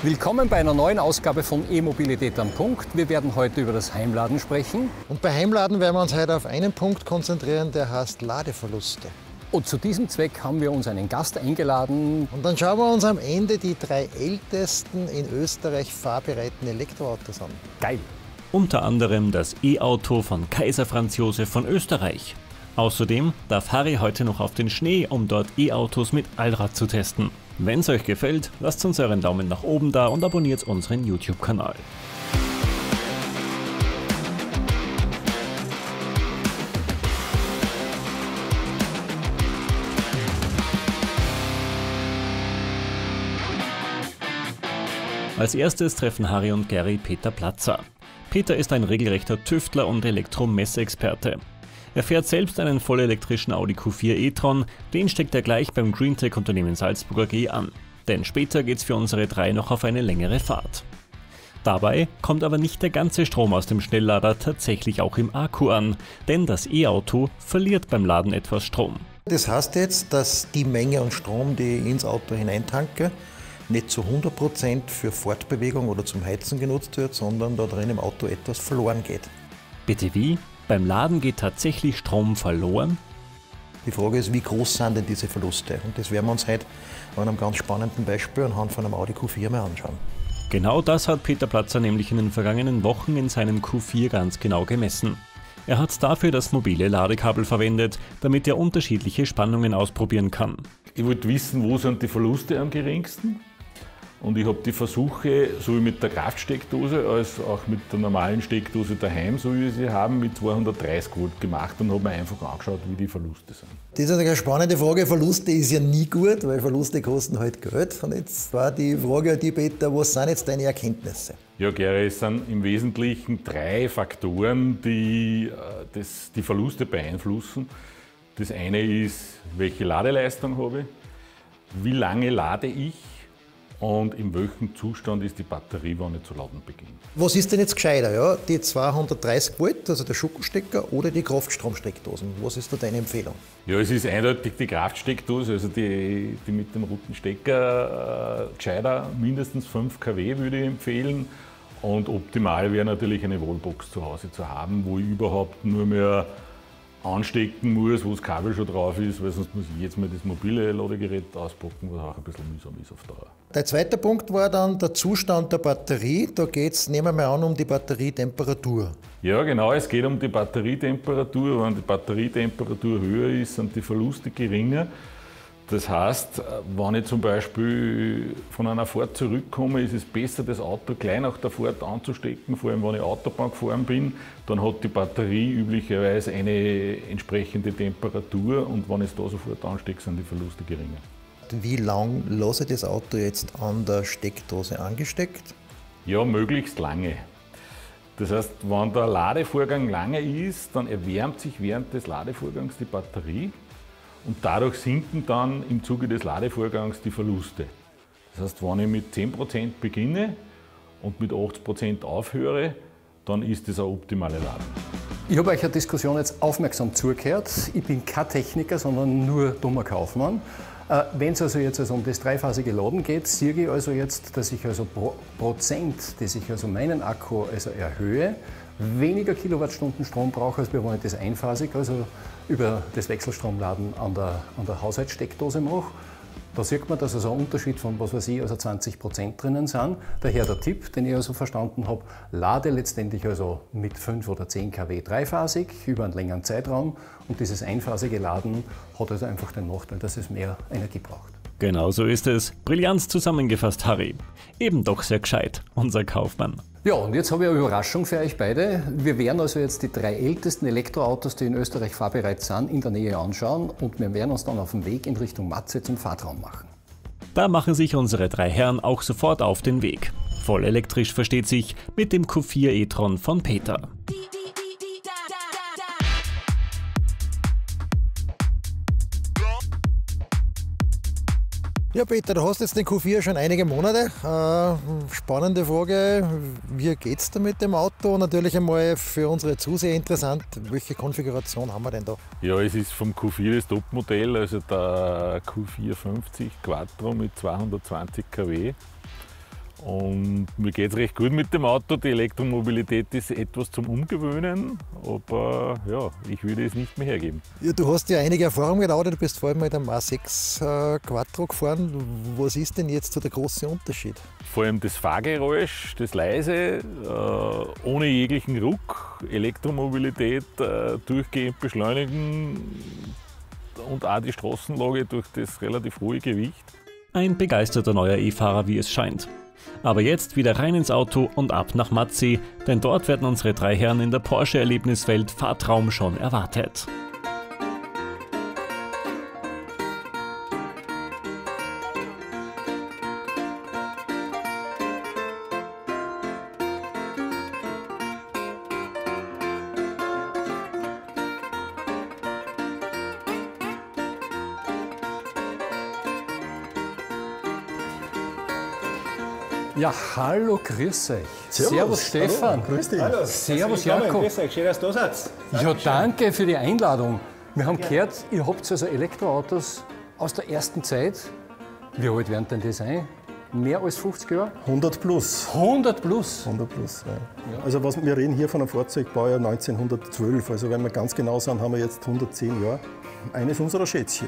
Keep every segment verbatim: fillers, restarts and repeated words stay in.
Willkommen bei einer neuen Ausgabe von E-Mobilität am Punkt. Wir werden heute über das Heimladen sprechen. Und bei Heimladen werden wir uns heute auf einen Punkt konzentrieren, der heißt Ladeverluste. Und zu diesem Zweck haben wir uns einen Gast eingeladen. Und dann schauen wir uns am Ende die drei ältesten in Österreich fahrbereiten Elektroautos an. Geil! Unter anderem das E-Auto von Kaiser Franz Josef von Österreich. Außerdem darf Harry heute noch auf den Schnee, um dort E-Autos mit Allrad zu testen. Wenn es euch gefällt, lasst uns euren Daumen nach oben da und abonniert unseren YouTube-Kanal. Als erstes treffen Harry und Gary Peter Platzer. Peter ist ein regelrechter Tüftler und Elektromessexperte. Er fährt selbst einen vollelektrischen Audi Q vier e-tron, den steckt er gleich beim Greentech-Unternehmen Salzburg A G an. Denn später geht's für unsere drei noch auf eine längere Fahrt. Dabei kommt aber nicht der ganze Strom aus dem Schnelllader tatsächlich auch im Akku an, denn das E-Auto verliert beim Laden etwas Strom. Das heißt jetzt, dass die Menge an Strom, die ich ins Auto hineintanke, nicht zu hundert Prozent für Fortbewegung oder zum Heizen genutzt wird, sondern da drin im Auto etwas verloren geht. Bitte wie? Beim Laden geht tatsächlich Strom verloren? Die Frage ist, wie groß sind denn diese Verluste? Und das werden wir uns heute an einem ganz spannenden Beispiel anhand von einem Audi Q vier mal anschauen. Genau das hat Peter Platzer nämlich in den vergangenen Wochen in seinem Q vier ganz genau gemessen. Er hat dafür das mobile Ladekabel verwendet, damit er unterschiedliche Spannungen ausprobieren kann. Ich wollte wissen, wo sind die Verluste am geringsten. Und ich habe die Versuche, so wie mit der Kraftsteckdose, als auch mit der normalen Steckdose daheim, so wie wir sie haben, mit zweihundertdreißig Volt gemacht und habe mir einfach angeschaut, wie die Verluste sind. Das ist eine spannende Frage. Verluste ist ja nie gut, weil Verluste kosten halt Geld. Und jetzt war die Frage an dich, Peter, was sind jetzt deine Erkenntnisse? Ja, Gary, es sind im Wesentlichen drei Faktoren, die das, die Verluste beeinflussen. Das eine ist, welche Ladeleistung habe ich, wie lange lade ich, und in welchem Zustand ist die Batterie, wenn ich zu laden beginne. Was ist denn jetzt gescheiter? Ja? Die zweihundertdreißig Volt, also der Schuckenstecker, oder die Kraftstromsteckdosen? Was ist da deine Empfehlung? Ja, es ist eindeutig die Kraftsteckdose, also die, die mit dem roten Stecker äh, gescheiter, mindestens fünf Kilowatt würde ich empfehlen. Und optimal wäre natürlich eine Wallbox zu Hause zu haben, wo ich überhaupt nur mehr anstecken muss, wo das Kabel schon drauf ist, weil sonst muss ich jetzt mal das mobile Ladegerät auspacken, was auch ein bisschen mühsam ist auf Dauer. Der zweite Punkt war dann der Zustand der Batterie. Da geht es, nehmen wir mal an, um die Batterietemperatur. Ja, genau, es geht um die Batterietemperatur. Wenn die Batterietemperatur höher ist, sind die Verluste geringer. Das heißt, wenn ich zum Beispiel von einer Fahrt zurückkomme, ist es besser, das Auto gleich nach der Fahrt anzustecken, vor allem wenn ich Autobahn gefahren bin. Dann hat die Batterie üblicherweise eine entsprechende Temperatur und wenn ich es da sofort anstecke, sind die Verluste geringer. Wie lange lasse ich das Auto jetzt an der Steckdose angesteckt? Ja, möglichst lange. Das heißt, wenn der Ladevorgang lange ist, dann erwärmt sich während des Ladevorgangs die Batterie. Und dadurch sinken dann im Zuge des Ladevorgangs die Verluste. Das heißt, wenn ich mit zehn Prozent beginne und mit achtzig Prozent aufhöre, dann ist das ein optimaler Laden. Ich habe euch eine Diskussion jetzt aufmerksam zugehört. Ich bin kein Techniker, sondern nur dummer Kaufmann. Äh, Wenn es also jetzt also um das dreiphasige Laden geht, sehe ich also jetzt, dass ich also pro Prozent, dass ich also meinen Akku also erhöhe, weniger Kilowattstunden Strom brauche, als wenn ich das einphasig, also über das Wechselstromladen an der, an der Haushaltssteckdose mache. Da sieht man, dass also ein Unterschied von, was weiß ich, also zwanzig Prozent drinnen sind. Daher der Tipp, den ich also verstanden habe, lade letztendlich also mit fünf oder zehn Kilowatt dreiphasig über einen längeren Zeitraum und dieses einphasige Laden hat also einfach den Nachteil, dass es mehr Energie braucht. Genau so ist es. Brillant zusammengefasst, Harry. Eben doch sehr gescheit, unser Kaufmann. Ja, und jetzt habe ich eine Überraschung für euch beide. Wir werden also jetzt die drei ältesten Elektroautos, die in Österreich fahrbereit sind, in der Nähe anschauen und wir werden uns dann auf den Weg in Richtung Matze zum Fahrtraum machen. Da machen sich unsere drei Herren auch sofort auf den Weg. Voll elektrisch versteht sich mit dem Q vier e-tron von Peter. Ja, Peter, du hast jetzt den Q vier schon einige Monate. Äh, spannende Frage, wie geht es da mit dem Auto? Natürlich einmal für unsere Zuseher interessant, welche Konfiguration haben wir denn da? Ja, es ist vom Q vier das Topmodell, also der Q vier fünfzig Quattro mit zweihundertzwanzig Kilowatt. Und mir geht es recht gut mit dem Auto. Die Elektromobilität ist etwas zum Umgewöhnen, aber ja, ich würde es nicht mehr hergeben. Ja, du hast ja einige Erfahrungen mit Audi, du bist vor allem mit einem A sechs äh, Quattro gefahren. Was ist denn jetzt so der große Unterschied? Vor allem das Fahrgeräusch, das leise, äh, ohne jeglichen Ruck, Elektromobilität, äh, durchgehend beschleunigen und auch die Straßenlage durch das relativ hohe Gewicht. Ein begeisterter neuer E-Fahrer, wie es scheint. Aber jetzt wieder rein ins Auto und ab nach Matzee, denn dort werden unsere drei Herren in der Porsche-Erlebniswelt Fahrtraum schon erwartet. Ja, hallo, grüß euch. Servus, Servus Stefan. Hallo, grüß dich. Hallo, Servus willkommen. Jakob. Grüß euch, schön, dass du da seid. Ja, danke für die Einladung. Wir haben gehört, ihr habt also Elektroautos aus der ersten Zeit. Wie alt werden denn die sein? Mehr als fünfzig Jahre? hundert plus. hundert plus. hundert plus, ja. Also was, wir reden hier von einem Fahrzeugbaujahr neunzehnhundertzwölf. Also wenn wir ganz genau sind, haben wir jetzt hundertzehn Jahre. Eines unserer Schätzchen.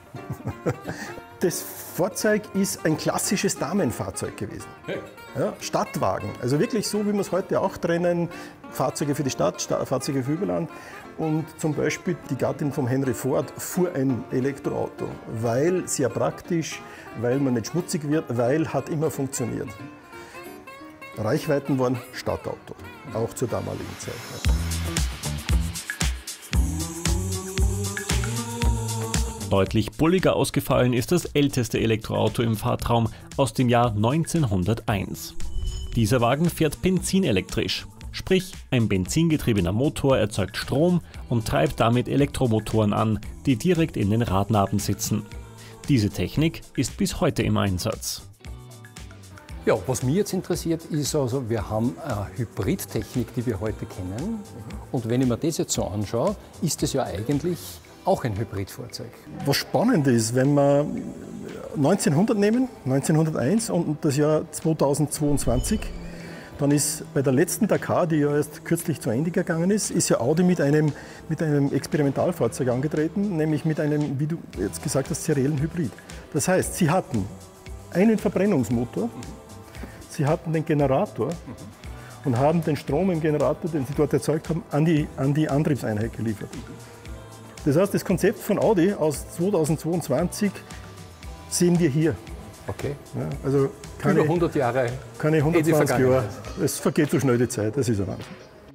Das Fahrzeug ist ein klassisches Damenfahrzeug gewesen. Ja, Stadtwagen. Also wirklich so, wie wir es heute auch trennen. Fahrzeuge für die Stadt, Sta- Fahrzeuge für Überland. Und zum Beispiel die Gattin von Henry Ford fuhr ein Elektroauto, weil sehr praktisch, weil man nicht schmutzig wird, weil hat immer funktioniert. Reichweiten waren Stadtauto, auch zur damaligen Zeit. Ja. Deutlich bulliger ausgefallen ist das älteste Elektroauto im Fahrtraum aus dem Jahr neunzehnhunderteins. Dieser Wagen fährt benzinelektrisch, sprich ein benzingetriebener Motor erzeugt Strom und treibt damit Elektromotoren an, die direkt in den Radnaben sitzen. Diese Technik ist bis heute im Einsatz. Ja, was mich jetzt interessiert, ist also, wir haben eine Hybridtechnik, die wir heute kennen. Und wenn ich mir das jetzt so anschaue, ist es ja eigentlich auch ein Hybridfahrzeug. Was spannend ist, wenn wir neunzehnhundert nehmen, neunzehnhunderteins und das Jahr zweitausendzweiundzwanzig, dann ist bei der letzten Dakar, die ja erst kürzlich zu Ende gegangen ist, ist ja Audi mit einem, mit einem Experimentalfahrzeug angetreten, nämlich mit einem, wie du jetzt gesagt hast, seriellen Hybrid. Das heißt, sie hatten einen Verbrennungsmotor, sie hatten den Generator und haben den Strom im Generator, den sie dort erzeugt haben, an die, an die Antriebseinheit geliefert. Das heißt, das Konzept von Audi aus zweitausendzweiundzwanzig sehen wir hier. Okay. Ja, also keine, Über hundert Jahre. keine hundertzwanzig Jahre. Vergangenheit. Es vergeht so schnell die Zeit, das ist ein Wahnsinn.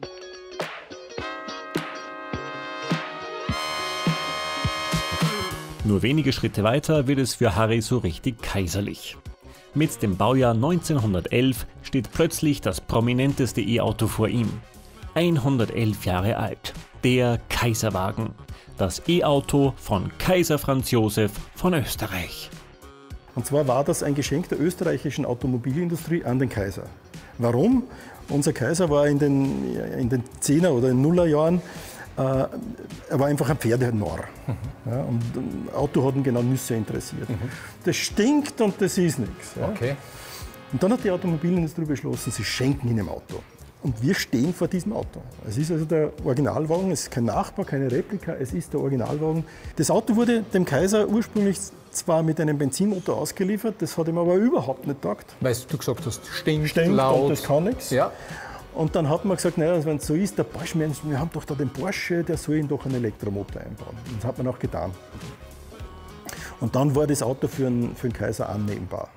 Nur wenige Schritte weiter wird es für Harry so richtig kaiserlich. Mit dem Baujahr neunzehnhundertelf steht plötzlich das prominenteste E-Auto vor ihm. hundertelf Jahre alt. Der Kaiserwagen. Das E-Auto von Kaiser Franz Josef von Österreich. Und zwar war das ein Geschenk der österreichischen Automobilindustrie an den Kaiser. Warum? Unser Kaiser war in den, in den zehner oder Nullerjahren, äh, er war einfach ein Pferdenarr. Mhm. Ja, und ein Auto hat ihn genau Nüsse interessiert. Mhm. Das stinkt und das ist nichts. Ja. Okay. Und dann hat die Automobilindustrie beschlossen, sie schenken ihm ein Auto. Und wir stehen vor diesem Auto. Es ist also der Originalwagen, es ist kein Nachbau, keine Replika, es ist der Originalwagen. Das Auto wurde dem Kaiser ursprünglich zwar mit einem Benzinmotor ausgeliefert, das hat ihm aber überhaupt nicht getaugt. Weil du gesagt hast, stinkt, Stinkt laut. und das kann nichts. Ja. Und dann hat man gesagt, naja, wenn es so ist, der Porsche, wir haben doch da den Porsche, der soll ihn doch einen Elektromotor einbauen. Und das hat man auch getan. Und dann war das Auto für den, für den Kaiser annehmbar.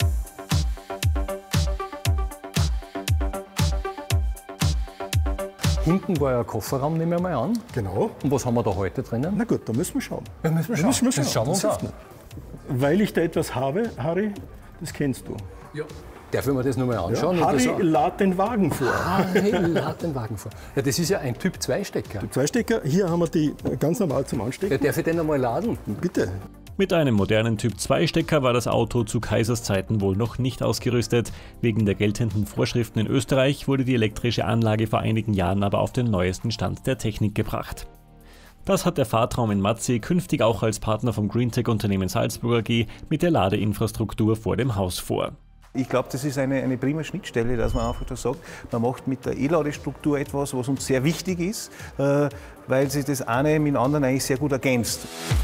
Hinten war ja ein Kofferraum, nehmen wir mal an. Genau. Und was haben wir da heute drinnen? Na gut, da müssen wir schauen. Da müssen wir Da schauen. müssen wir schauen. Das schauen wir uns Das an. hilft nicht. Weil ich da etwas habe, Harry, das kennst du. Ja. Darf ich mir das nochmal anschauen? Ja, Und das Harry, lad den Wagen vor. Harry, lad den Wagen vor. Ja, das ist ja ein Typ zwei Stecker. Zwei Stecker, hier haben wir die ganz normal zum Ja, Anstecken. darf ich den einmal laden? Bitte. Mit einem modernen Typ zwei Stecker war das Auto zu Kaisers Zeiten wohl noch nicht ausgerüstet. Wegen der geltenden Vorschriften in Österreich wurde die elektrische Anlage vor einigen Jahren aber auf den neuesten Stand der Technik gebracht. Das hat der Fahrtraum in Matzee künftig auch als Partner vom Greentech-Unternehmen Salzburg A G mit der Ladeinfrastruktur vor dem Haus vor. Ich glaube, das ist eine, eine prima Schnittstelle, dass man einfach das sagt, man macht mit der E-Ladestruktur etwas, was uns sehr wichtig ist, äh, weil sich das eine mit dem anderen eigentlich sehr gut ergänzt.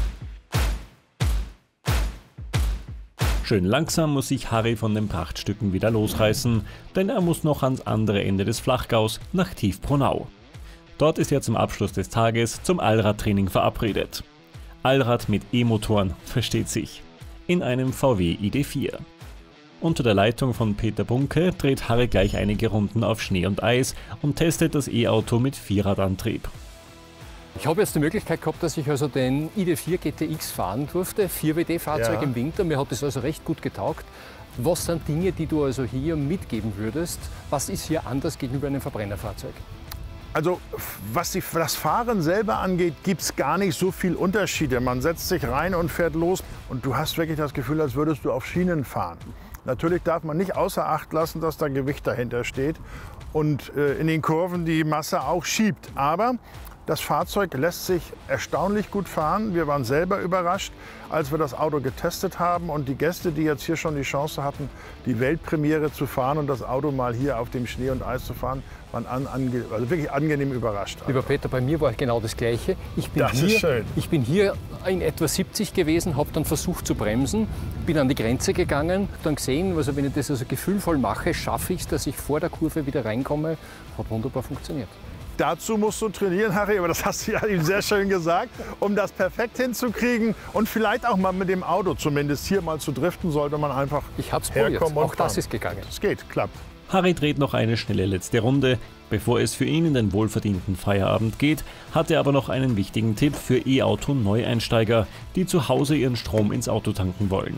Schön langsam muss sich Harry von den Prachtstücken wieder losreißen, denn er muss noch ans andere Ende des Flachgaus nach Tiefbronau. Dort ist er zum Abschluss des Tages zum Allradtraining verabredet. Allrad mit E-Motoren, versteht sich. In einem V W I D vier. Unter der Leitung von Peter Bunke dreht Harry gleich einige Runden auf Schnee und Eis und testet das E-Auto mit Vierradantrieb. Ich habe jetzt die Möglichkeit gehabt, dass ich also den I D vier G T X fahren durfte, vier W D-Fahrzeug Ja. im Winter. Mir hat das also recht gut getaugt. Was sind Dinge, die du also hier mitgeben würdest? Was ist hier anders gegenüber einem Verbrennerfahrzeug? Also was die, das Fahren selber angeht, gibt es gar nicht so viel Unterschiede. Man setzt sich rein und fährt los und du hast wirklich das Gefühl, als würdest du auf Schienen fahren. Natürlich darf man nicht außer Acht lassen, dass da Gewicht dahinter steht und äh, in den Kurven die Masse auch schiebt. Aber das Fahrzeug lässt sich erstaunlich gut fahren. Wir waren selber überrascht, als wir das Auto getestet haben. Und die Gäste, die jetzt hier schon die Chance hatten, die Weltpremiere zu fahren und das Auto mal hier auf dem Schnee und Eis zu fahren, waren an, ange, also wirklich angenehm überrascht. Lieber Peter, bei mir war genau das Gleiche. Ich bin, Das ist hier, schön. ich bin hier in etwa siebzig gewesen, habe dann versucht zu bremsen, bin an die Grenze gegangen, dann gesehen, also wenn ich das also gefühlvoll mache, schaffe ich es, dass ich vor der Kurve wieder reinkomme. Hat wunderbar funktioniert. Dazu musst du trainieren, Harry, aber das hast du ja eben sehr schön gesagt, um das perfekt hinzukriegen und vielleicht auch mal mit dem Auto zumindest hier mal zu driften, sollte man einfach Ich habe es probiert, herkommen und auch das fahren. ist gegangen. Es geht, klappt. Harry dreht noch eine schnelle letzte Runde. Bevor es für ihn in den wohlverdienten Feierabend geht, hat er aber noch einen wichtigen Tipp für E-Auto-Neueinsteiger, die zu Hause ihren Strom ins Auto tanken wollen.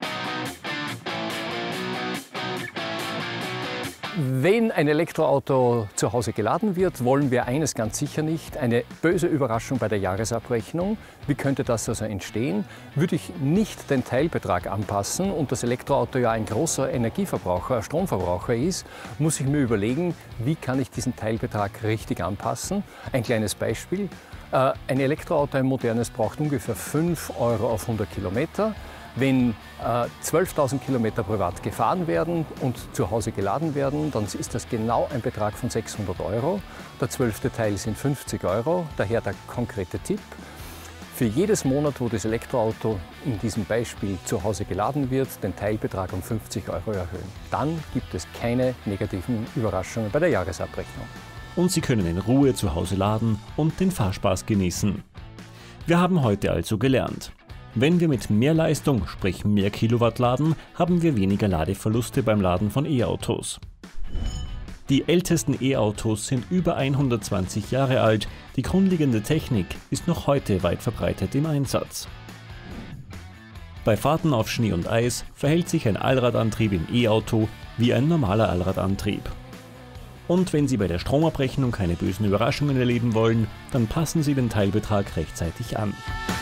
Wenn ein Elektroauto zu Hause geladen wird, wollen wir eines ganz sicher nicht, eine böse Überraschung bei der Jahresabrechnung. Wie könnte das also entstehen? Würde ich nicht den Teilbetrag anpassen und das Elektroauto ja ein großer Energieverbraucher, Stromverbraucher ist, muss ich mir überlegen, wie kann ich diesen Teilbetrag richtig anpassen. Ein kleines Beispiel. Ein Elektroauto, ein modernes, braucht ungefähr fünf Euro auf hundert Kilometer. Wenn äh, zwölftausend Kilometer privat gefahren werden und zu Hause geladen werden, dann ist das genau ein Betrag von sechshundert Euro. Der zwölfte Teil sind fünfzig Euro, daher der konkrete Tipp. Für jedes Monat, wo das Elektroauto in diesem Beispiel zu Hause geladen wird, den Teilbetrag um fünfzig Euro erhöhen. Dann gibt es keine negativen Überraschungen bei der Jahresabrechnung. Und Sie können in Ruhe zu Hause laden und den Fahrspaß genießen. Wir haben heute also gelernt: Wenn wir mit mehr Leistung, sprich mehr Kilowatt laden, haben wir weniger Ladeverluste beim Laden von E-Autos. Die ältesten E-Autos sind über hundertzwanzig Jahre alt, die grundlegende Technik ist noch heute weit verbreitet im Einsatz. Bei Fahrten auf Schnee und Eis verhält sich ein Allradantrieb im E-Auto wie ein normaler Allradantrieb. Und wenn Sie bei der Stromabrechnung keine bösen Überraschungen erleben wollen, dann passen Sie den Teilbetrag rechtzeitig an.